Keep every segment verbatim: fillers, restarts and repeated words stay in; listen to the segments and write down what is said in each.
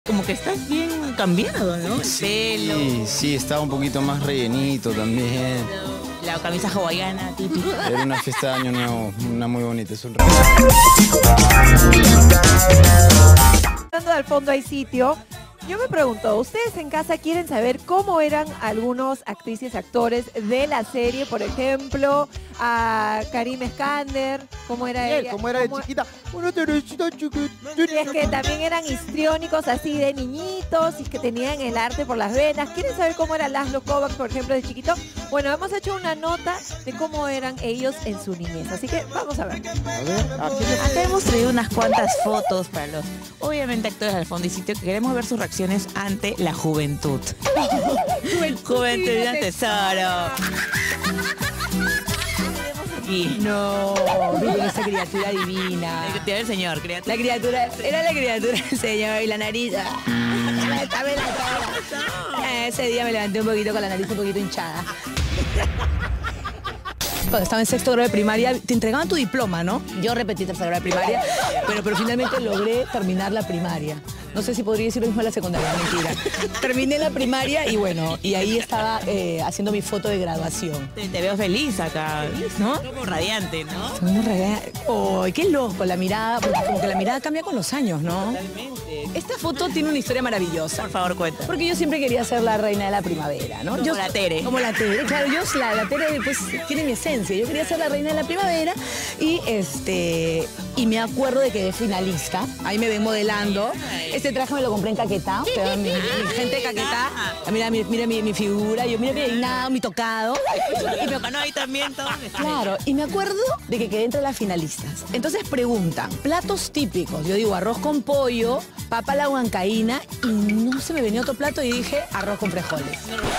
Como que estás bien cambiado, ¿no? El Sí, pelo, sí, estaba un poquito más rellenito también. la camisa hawaiana típica. Era una fiesta de Año Nuevo, una muy bonita, es un regalo. Hablando del fondo hay sitio, yo me pregunto, ¿ustedes en casa quieren saber cómo eran algunos actrices y actores de la serie? Por ejemplo, a Karim Eskander, ¿cómo era Bien, ella? como era de ¿Cómo- chiquita. Una Teresita chiquita. Y es que también eran histriónicos así de niñitos y que tenían el arte por las venas. ¿Quieren saber cómo era Laszlo Kovacs, por ejemplo, de chiquito? Bueno, hemos hecho una nota de cómo eran ellos en su niñez, así que vamos a ver. A ver, aquí les- Acá hemos traído unas cuantas fotos para los, obviamente, actores del fondo y sitio que queremos ver sus reacciones ante la juventud. Juventud de un tesoro. Aquí. No, miren esa criatura divina. La criatura del señor, criatura. La criatura, era la criatura del señor y la nariz. ¡ah! Dame la cara. Ese día me levanté un poquito con la nariz un poquito hinchada. Cuando estaba en sexto grado de primaria, te entregaban tu diploma, ¿no? Yo repetí tercer grado de primaria, pero, pero finalmente logré terminar la primaria. No sé si podría decir lo mismo de la secundaria, mentira. Terminé la primaria y bueno, y ahí estaba eh, haciendo mi foto de graduación. Te, te veo feliz acá, ¿no? Como radiante, ¿no? Una rega- ¡Ay, qué loco! La mirada, porque como que la mirada cambia con los años, ¿no? Totalmente. Esta foto tiene una historia maravillosa. Por favor, cuenta. Porque yo siempre quería ser la reina de la primavera, ¿no? Como Yo- la Tere. Como la Tere, claro. Yo, la, la Tere, pues, tiene mi esencia. Yo quería ser la reina de la primavera y, este, y me acuerdo de que quedé finalista. Ahí me ven modelando. Este traje me lo compré en Caquetá. Pero mi, mi gente de Caquetá. Mira, mira, mira mi, mi figura. Yo, mira mi peinado, mi tocado. Y me ganó ahí también todo. Claro, y me acuerdo de que quedé entre las finalistas. Entonces preguntan, platos típicos. Yo digo arroz con pollo, papa a la huancaína y no se me venía otro plato y dije arroz con frijoles.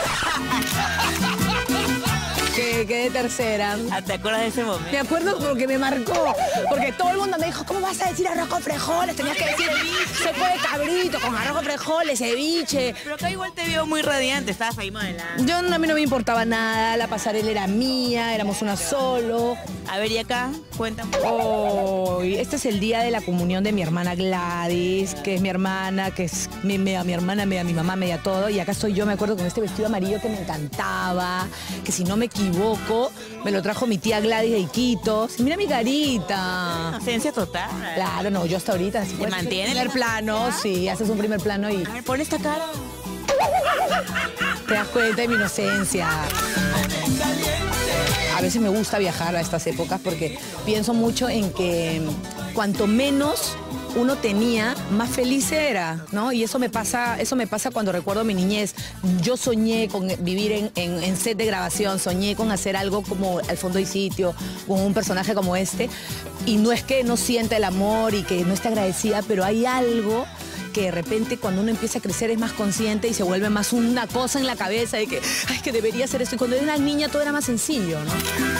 Que quedé tercera. Ah, ¿te acuerdas de ese momento? Me acuerdo porque me marcó, porque todo el mundo me dijo, ¿cómo vas a decir arroz con frijoles? Tenías que decir seco de cabrito con arroz con frijoles, ceviche. Pero acá igual te vio muy radiante, estabas ahí modelando. Yo a mí no me importaba nada, la pasarela era mía, éramos una solo. A ver, y acá, cuéntame. Hoy, este es el día de la comunión de mi hermana Gladys, que es mi hermana, que es mi, media mi hermana, media mi mamá, media todo. Y acá estoy yo, me acuerdo, con este vestido amarillo que me encantaba, que si no me equivoco, me lo trajo mi tía Gladys de Iquitos. Y mira mi carita. Ausencia total. Claro, no, yo hasta ahorita. Si ¿Te puedes hacer mantienes primer la plano, ausencia? sí, haces un primer plano y A ver, pon esta cara. te das cuenta de mi inocencia. A veces me gusta viajar a estas épocas porque pienso mucho en que cuanto menos uno tenía, más feliz era, ¿no? Y eso me pasa, eso me pasa cuando recuerdo mi niñez. Yo soñé con vivir en, en- en set de grabación, soñé con hacer algo como Al fondo y sitio, con un personaje como este. Y no es que no sienta el amor y que no esté agradecida, pero hay algo que de repente cuando uno empieza a crecer es más consciente y se vuelve más una cosa en la cabeza de que, ay, que debería ser esto. Y cuando era una niña todo era más sencillo, ¿no?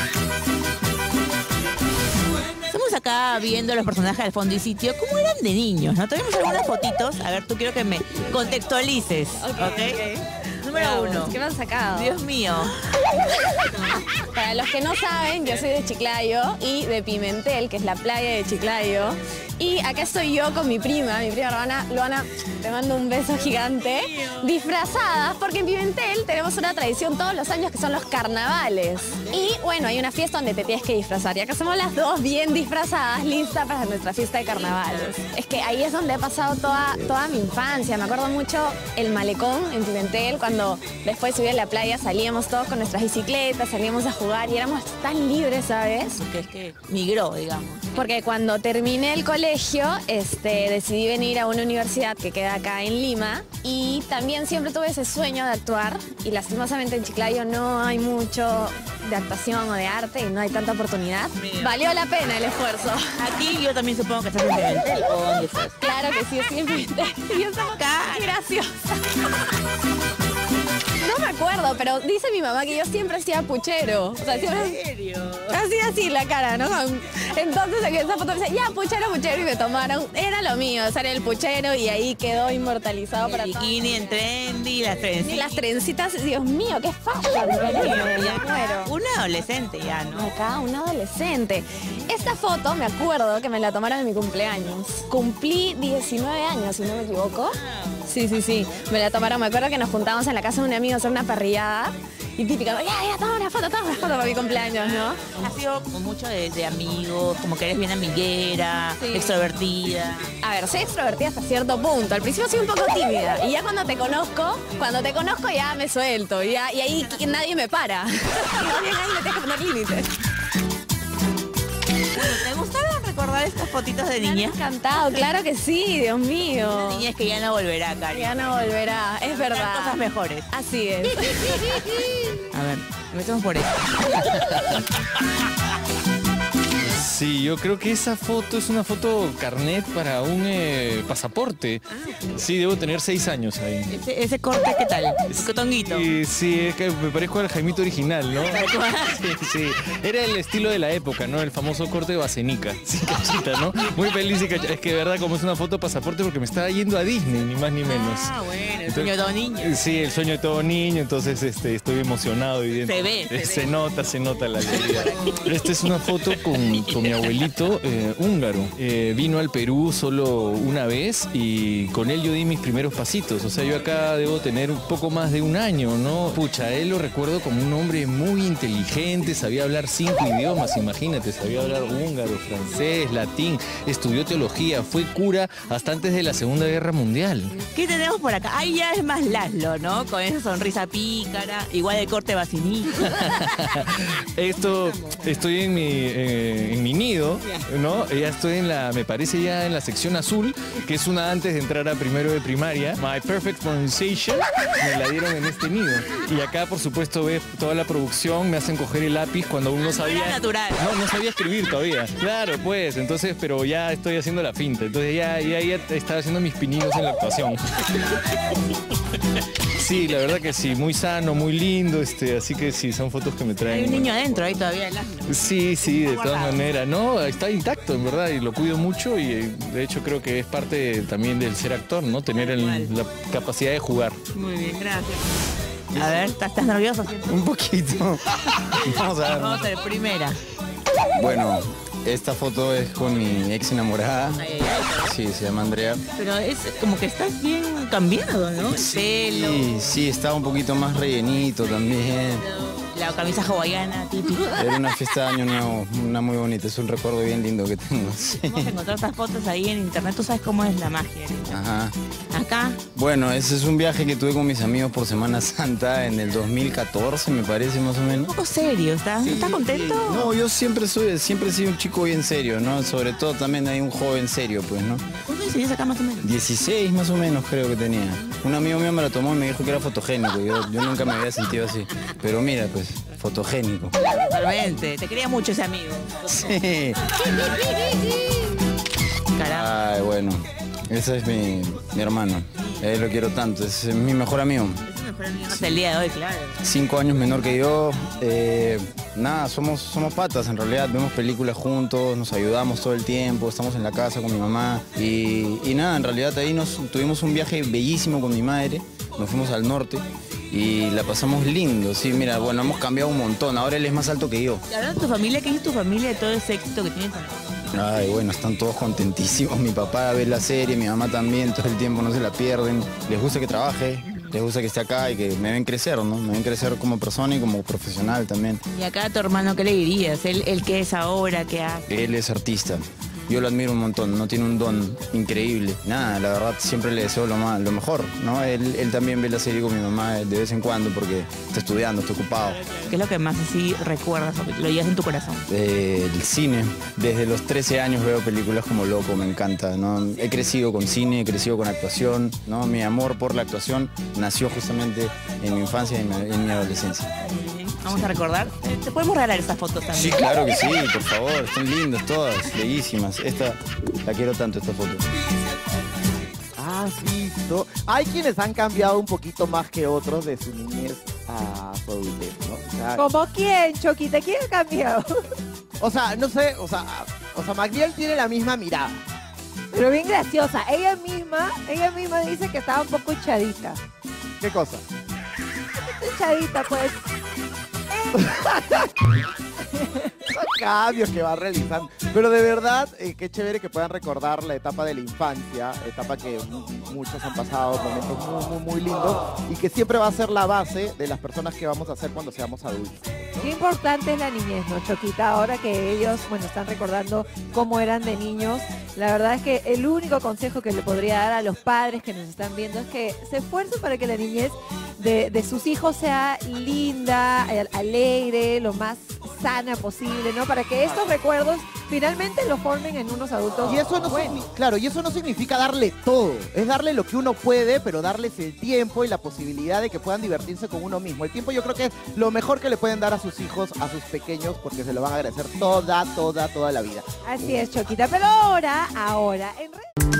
Estamos acá viendo los personajes del fondo y sitio. ¿Cómo eran de niños? ¿No? Tenemos algunas fotitos. A ver, tú quiero que me contextualices. ¿Ok? Número uno. ¿Qué me han sacado? Dios mío. Para los que no saben, yo soy de Chiclayo y de Pimentel, que es la playa de Chiclayo. Y acá estoy yo con mi prima, mi prima hermana Luana, te mando un beso gigante, disfrazadas, porque en Pimentel tenemos una tradición todos los años que son los carnavales. Y bueno, hay una fiesta donde te tienes que disfrazar. Y acá somos las dos bien disfrazadas, listas para nuestra fiesta de carnavales. Es que ahí es donde he pasado toda, toda mi infancia. Me acuerdo mucho el malecón en Pimentel, cuando después de subir a la playa salíamos todos con nuestras bicicletas, salíamos a jugar y éramos tan libres, ¿sabes? Porque es que migró, digamos. Porque cuando terminé el colegio, este, decidí venir a una universidad que queda acá en Lima y también siempre tuve ese sueño de actuar y lastimosamente en Chiclayo no hay mucho de actuación o de arte y no hay tanta oportunidad. Mira. Valió la pena el esfuerzo. Aquí yo también supongo que estás en Pimentel. ¿O dónde estás? Claro que sí, siempre. Y yo estaba Cara. graciosa. No me acuerdo acuerdo, pero dice mi mamá que yo siempre hacía puchero. O sea, siempre... ¿En serio? Así, así la cara, ¿no? Entonces en esa foto me decía, ya, puchero, puchero, y me tomaron. Era lo mío, ser el puchero, y ahí quedó inmortalizado para El toda bikini en trendy, las Y trencitas. las trencitas, Dios mío, qué fashion, ya muero. Un adolescente ya, ¿no? Acá, un adolescente. Esta foto, me acuerdo que me la tomaron en mi cumpleaños. Cumplí diecinueve años, si no me equivoco. Sí, sí, sí. Me la tomaron, me acuerdo que nos juntamos en la casa de un amigo a hacer una parrillada. Y típica, ya, ya, toma una foto, toma una foto para mi cumpleaños, ¿no? Has sido como mucho de, de amigos, como que eres bien amiguera, Sí. extrovertida. A ver, soy extrovertida hasta cierto punto. Al principio soy un poco tímida. Y ya cuando te conozco, cuando te conozco ya me suelto. Ya, y ahí nadie me para. Y nadie me tiene que poner límites. ¿Te gustaron recordar estas fotitos de Me han niñas? encantado, claro que sí, Dios mío. Niñas que ya no volverá, Cari. Ya no volverá, es Habrá verdad. cosas mejores. Así es. A ver, empecemos por esto. Sí, yo creo que esa foto es una foto carnet para un eh, pasaporte. Sí, debo tener seis años ahí. Ese, ese corte, ¿qué tal? Cotonguito. Sí, sí, es que me parezco al Jaimito original, ¿no? Sí, sí. Era el estilo de la época, ¿no? El famoso corte de Basenica. Sí, cachita, ¿no? Muy feliz y cachita. Es que de verdad, como es una foto pasaporte, porque me estaba yendo a Disney, ni más ni menos. Ah, bueno, el sueño de todo niño. Sí, el sueño de todo niño, entonces este, estoy emocionado, evidente. Se ve, se Se ve. nota, se nota la alegría. Esta es una foto con, con mi abuelito eh, húngaro. Eh, vino al Perú solo una vez y con él yo di mis primeros pasitos. O sea, yo acá debo tener un poco más de un año, ¿no? Pucha, él lo recuerdo como un hombre muy inteligente, sabía hablar cinco idiomas, imagínate, sabía hablar húngaro, francés, latín, estudió teología, fue cura hasta antes de la Segunda Guerra Mundial. ¿Qué tenemos por acá? Ahí ya es más Laszlo, ¿no? Con esa sonrisa pícara, igual de corte vacinito. Esto, estoy en mi, eh, en mi nido, ¿no? Ya estoy en la, me parece ya en la sección azul, que es una antes de entrar a primero de primaria. My Perfect Pronunciation, me la dieron en este nido. Y acá, por supuesto, ves toda la producción, me hacen coger el lápiz cuando aún no No sabía... era natural. No, no sabía escribir todavía. Claro, pues, entonces, pero ya estoy haciendo la finta. Entonces ya, ya, ya estaba haciendo mis pininos en la actuación. Sí, la verdad que sí, muy sano, muy lindo, este, así que sí, son fotos que me traen. Hay un niño adentro ahí todavía, Laszlo. Sí, sí, de todas guardado. maneras. No, está intacto, en verdad, y lo cuido mucho y eh, de hecho creo que es parte también del ser actor, ¿no? Tener el- la capacidad de jugar. Muy bien, gracias. A ver, ¿estás, estás nervioso? ¿Cierto? Un poquito. Vamos a ver. Vamos a ver, primera. Bueno, esta foto es con mi ex enamorada. Ay, ay, ay, Sí, se llama Andrea. pero es como que estás bien cambiado, ¿no? El pelo, Sí, sí, estaba un poquito más rellenito también. la camisa hawaiana típica. Era una fiesta de Año Nuevo, una muy bonita, es un recuerdo bien lindo que tengo. Sí. Vamos a encontrar estas fotos ahí en internet, tú sabes cómo es la magia. ¿no? Ajá. Acá, Bueno, ese es un viaje que tuve con mis amigos por Semana Santa en el dos mil catorce, me parece más o un menos. poco serio, ¿estás, ¿estás contento? No, yo siempre soy, siempre he sido un chico bien serio, ¿no? Sobre todo también hay un joven serio, pues, ¿no? ¿Cuántos años tenías acá más o menos? dieciséis más o menos creo que tenía. Un amigo mío me lo tomó y me dijo que era fotogénico. Yo, yo nunca me había sentido así. Pero mira, pues, fotogénico. Totalmente, te quería mucho ese amigo. Sí. Caramba. Ay, bueno. Ese es mi, mi hermano. Él lo quiero tanto. Es mi mejor amigo. Es el mejor amigo hasta el día de hoy, claro. Cinco años menor que yo. Eh, nada, somos, somos patas en realidad. Vemos películas juntos, nos ayudamos todo el tiempo, estamos en la casa con mi mamá. Y, y nada, en realidad ahí nos tuvimos un viaje bellísimo con mi madre. Nos fuimos al norte y la pasamos lindo. Sí, mira, bueno, hemos cambiado un montón. Ahora él es más alto que yo. Y hablando de tu familia, ¿qué es tu familia de todo ese éxito que tienes? Ay, bueno, están todos contentísimos. Mi papá ve la serie, mi mamá también, todo el tiempo no se la pierden. Les gusta que trabaje, les gusta que esté acá y que me ven crecer, ¿no? Me ven crecer como persona y como profesional también. Y acá a tu hermano, ¿qué le dirías? ¿Él, él qué es ahora? ¿Qué hace? Él es artista. Yo lo admiro un montón, no tiene un don increíble. Nada, la verdad siempre le deseo lo, más, lo mejor, ¿no? Él, él también ve la serie con mi mamá de vez en cuando porque está estudiando, está ocupado. ¿Qué es lo que más así recuerdas o que lo llevas en tu corazón? Eh, el cine, desde los trece años veo películas como loco, me encanta, ¿no? He crecido con cine, he crecido con actuación, ¿no? Mi amor por la actuación nació justamente en mi infancia y en mi, en mi adolescencia. Vamos a recordar. Te podemos regalar estas fotos también. Sí, claro que sí, por favor, están lindas todas, bellísimas. Esta, la quiero tanto, esta foto. Ah, sí. so- Hay quienes han cambiado un poquito más que otros de su niñez a su adultez, ¿no? O sea, ¿Como quién, Choquita? ¿Quién ha cambiado? o sea, no sé, o sea, o sea, Magdiel tiene la misma mirada. Pero bien graciosa. Ella misma, ella misma dice que estaba un poco hinchadita. ¿Qué cosa? Hinchadita, pues. Son cambios que va realizando. Pero de verdad, eh, qué chévere que puedan recordar la etapa de la infancia, etapa que muchos han pasado, momentos muy, muy, muy lindos, y que siempre va a ser la base de las personas que vamos a ser cuando seamos adultos. Qué importante es la niñez, ¿no, Choquita? Ahora que ellos, bueno, están recordando cómo eran de niños, la verdad es que el único consejo que le podría dar a los padres que nos están viendo es que se esfuercen para que la niñez de, de sus hijos sea linda, alegre, lo más sana posible, ¿no? Para que estos recuerdos finalmente lo formen en unos adultos Y eso no buenos. signi- claro, y eso no significa darle todo, es darle lo que uno puede, pero darles el tiempo y la posibilidad de que puedan divertirse con uno mismo. El tiempo yo creo que es lo mejor que le pueden dar a sus hijos, a sus pequeños, porque se lo van a agradecer toda, toda, toda la vida. Así es, Choquita. Pero ahora, ahora, en realidad...